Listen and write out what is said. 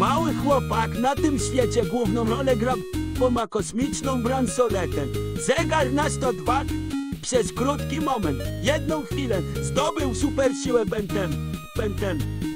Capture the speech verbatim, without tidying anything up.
Mały chłopak na tym świecie główną rolę gra, bo ma kosmiczną bransoletę. Zegar na sto dwa przez krótki moment, jedną chwilę zdobył super siłę Bentem. Bentem.